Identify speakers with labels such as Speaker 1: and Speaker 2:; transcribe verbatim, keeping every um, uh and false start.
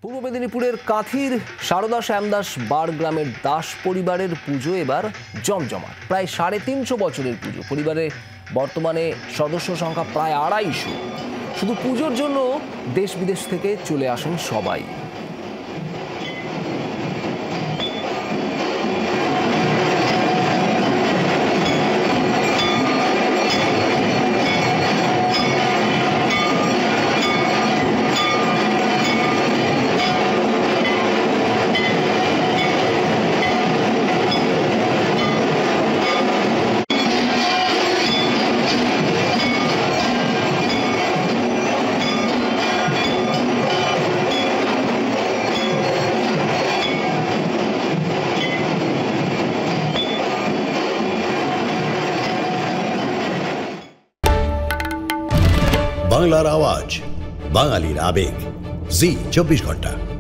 Speaker 1: পূর্ব মেদিনীপুরের কাঁথির সারদা শ্যামদাস বার গ্রামের দাস পরিবারের পুজো এবার জমজমাট। প্রায় সাড়ে তিনশো বছরের পুজো। পরিবারে বর্তমানে সদস্য সংখ্যা প্রায় আড়াইশো। শুধু পুজোর জন্য দেশ বিদেশ থেকে চলে আসেন সবাই।
Speaker 2: বাংলার আওয়াজ, বাঙালির আবেগ, জি চব্বিশ ঘন্টা।